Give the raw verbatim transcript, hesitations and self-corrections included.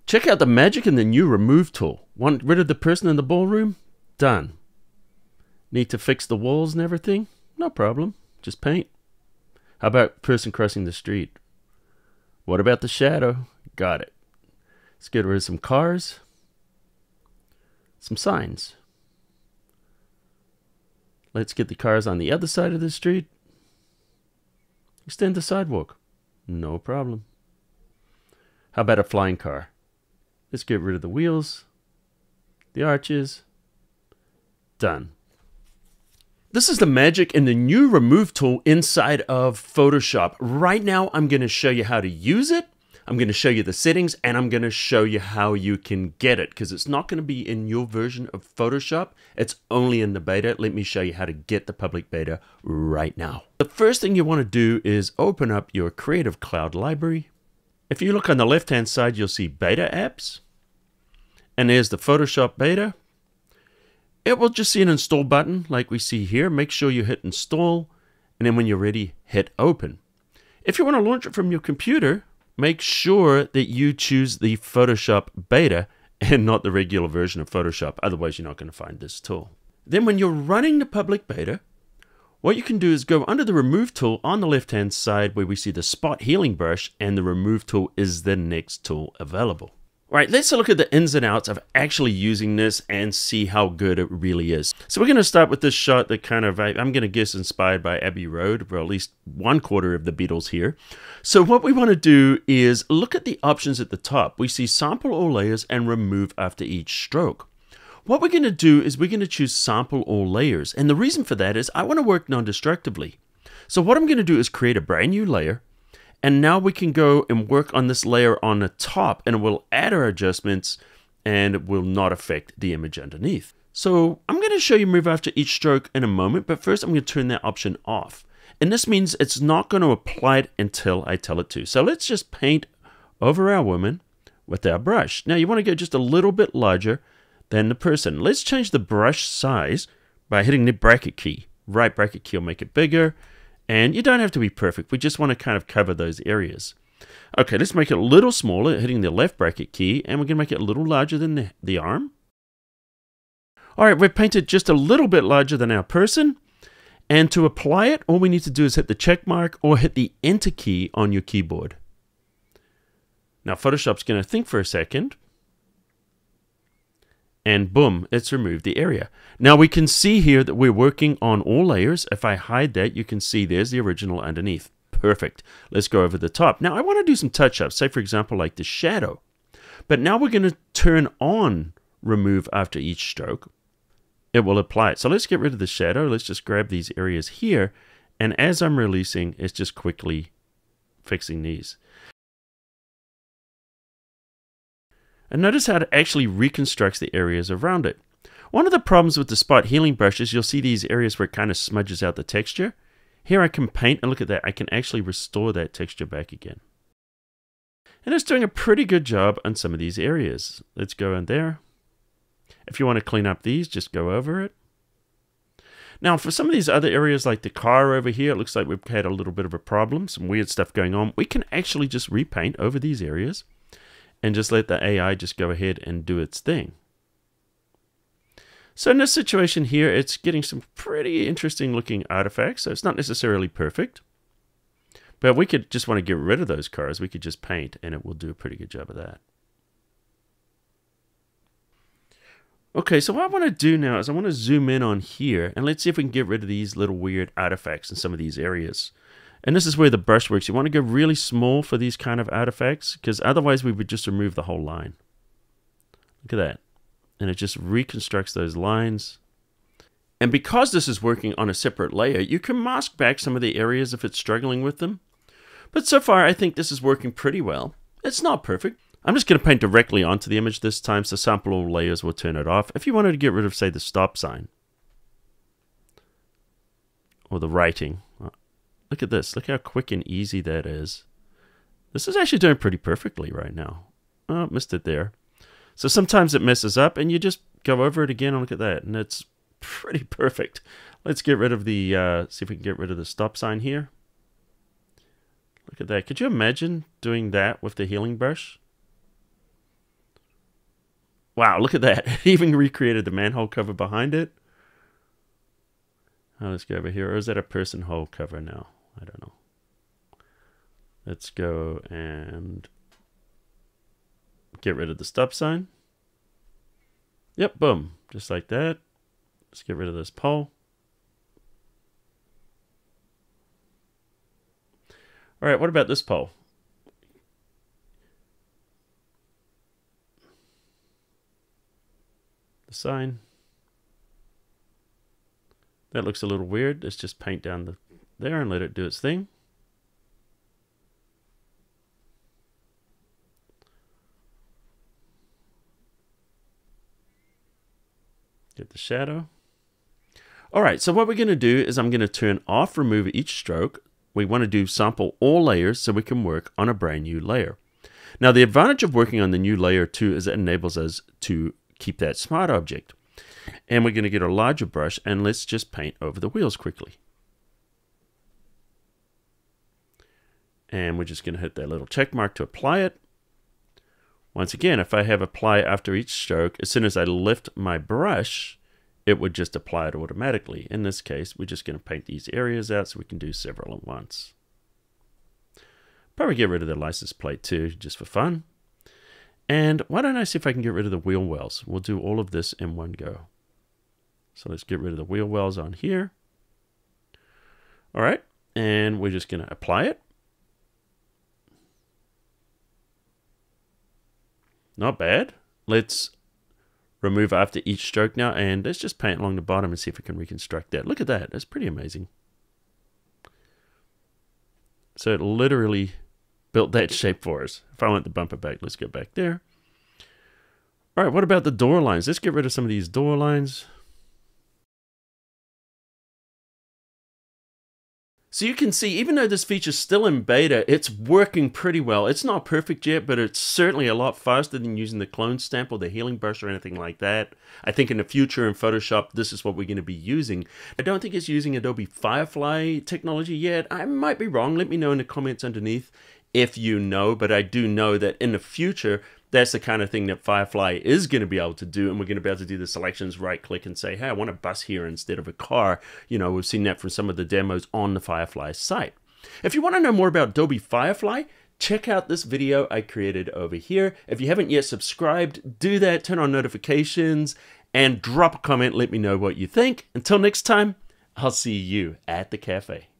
Check out the magic in the new remove tool. Want rid of the person in the ballroom? Done. Need to fix the walls and everything? No problem. Just paint. How about person crossing the street? What about the shadow? Got it. Let's get rid of some cars. Some signs. Let's get the cars on the other side of the street. Extend the sidewalk. No problem. How about a flying car? Let's get rid of the wheels, the arches. Done. This is the magic in the new remove tool inside of Photoshop. Right now, I'm going to show you how to use it. I'm going to show you the settings, and I'm going to show you how you can get it, because it's not going to be in your version of Photoshop. It's only in the beta. Let me show you how to get the public beta right now. The first thing you want to do is open up your Creative Cloud library. If you look on the left-hand side, you'll see Beta Apps. And there's the Photoshop Beta. It will just see an Install button like we see here. Make sure you hit Install. And then when you're ready, hit Open. If you want to launch it from your computer, make sure that you choose the Photoshop Beta and not the regular version of Photoshop. Otherwise, you're not going to find this tool. Then when you're running the public beta, what you can do is go under the Remove tool on the left-hand side where we see the Spot Healing Brush, and the Remove tool is the next tool available. All right, let's look at the ins and outs of actually using this and see how good it really is. So we're going to start with this shot that kind of, I'm going to guess, inspired by Abbey Road, or at least one quarter of the Beatles here. So what we want to do is look at the options at the top. We see Sample All Layers and Remove After Each Stroke. What we're going to do is we're going to choose Sample All Layers. And the reason for that is I want to work non-destructively. So what I'm going to do is create a brand new layer. And now we can go and work on this layer on the top, and it will add our adjustments and it will not affect the image underneath. So I'm going to show you Move After Each Stroke in a moment, but first I'm going to turn that option off. And this means it's not going to apply it until I tell it to. So let's just paint over our woman with our brush. Now you want to go just a little bit larger than the person. Let's change the brush size by hitting the bracket key. Right bracket key will make it bigger. And you don't have to be perfect. We just want to kind of cover those areas. Okay, let's make it a little smaller, hitting the left bracket key, and we're going to make it a little larger than the, the arm. All right, we've painted just a little bit larger than our person. And to apply it, all we need to do is hit the check mark or hit the Enter key on your keyboard. Now, Photoshop's going to think for a second. And boom, it's removed the area. Now we can see here that we're working on all layers. If I hide that, you can see there's the original underneath. Perfect. Let's go over the top. Now I want to do some touch-ups, say for example like the shadow. But now we're going to turn on Remove After Each Stroke. It will apply it. So let's get rid of the shadow. Let's just grab these areas here. And as I'm releasing, it's just quickly fixing these. And notice how it actually reconstructs the areas around it. One of the problems with the Spot Healing Brush is you'll see these areas where it kind of smudges out the texture. Here I can paint, and look at that, I can actually restore that texture back again. And it's doing a pretty good job on some of these areas. Let's go in there. If you want to clean up these, just go over it. Now for some of these other areas like the car over here, it looks like we've had a little bit of a problem, some weird stuff going on. We can actually just repaint over these areas and just let the A I just go ahead and do its thing. So in this situation here, it's getting some pretty interesting looking artifacts. So it's not necessarily perfect, but we could just want to get rid of those cars. We could just paint and it will do a pretty good job of that. Okay, so what I want to do now is I want to zoom in on here and let's see if we can get rid of these little weird artifacts in some of these areas. And this is where the brush works. You want to go really small for these kind of artifacts because otherwise we would just remove the whole line. Look at that. And it just reconstructs those lines. And because this is working on a separate layer, you can mask back some of the areas if it's struggling with them. But so far, I think this is working pretty well. It's not perfect. I'm just going to paint directly onto the image this time, so Sample All Layers will turn it off. If you wanted to get rid of, say, the stop sign or the writing, look at this. Look how quick and easy that is. This is actually doing pretty perfectly right now. Oh, missed it there. So sometimes it messes up and you just go over it again and look at that. And it's pretty perfect. Let's get rid of the, uh, see if we can get rid of the stop sign here. Look at that. Could you imagine doing that with the healing brush? Wow, look at that. It even recreated the manhole cover behind it. Oh, let's go over here. Or is that a person hole cover now? I don't know. Let's go and get rid of the stop sign. Yep, boom. Just like that. Let's get rid of this pole. All right, what about this pole? The sign. That looks a little weird. Let's just paint down the there and let it do its thing. Get the shadow. All right, so what we're going to do is I'm going to turn off remove each stroke. We want to do sample all layers so we can work on a brand new layer. Now, the advantage of working on the new layer too is it enables us to keep that smart object. And we're going to get a larger brush and let's just paint over the wheels quickly. And we're just going to hit that little check mark to apply it. Once again, if I have apply after each stroke, as soon as I lift my brush, it would just apply it automatically. In this case, we're just going to paint these areas out so we can do several at once. Probably get rid of the license plate too, just for fun. And why don't I see if I can get rid of the wheel wells? We'll do all of this in one go. So let's get rid of the wheel wells on here. All right, and we're just going to apply it. Not bad. Let's remove after each stroke now, and let's just paint along the bottom and see if we can reconstruct that. Look at that. That's pretty amazing. So it literally built that shape for us. If I want the bumper back, let's go back there. All right, what about the door lines? Let's get rid of some of these door lines. So you can see, even though this feature's still in beta, it's working pretty well. It's not perfect yet, but it's certainly a lot faster than using the clone stamp or the healing brush or anything like that. I think in the future in Photoshop, this is what we're going to be using. I don't think it's using Adobe Firefly technology yet. I might be wrong. Let me know in the comments underneath if you know, but I do know that in the future, that's the kind of thing that Firefly is going to be able to do, and we're going to be able to do the selections, right-click, and say, hey, I want a bus here instead of a car. You know, we've seen that from some of the demos on the Firefly site. If you want to know more about Adobe Firefly, check out this video I created over here. If you haven't yet subscribed, do that, turn on notifications, and drop a comment. Let me know what you think. Until next time, I'll see you at the cafe.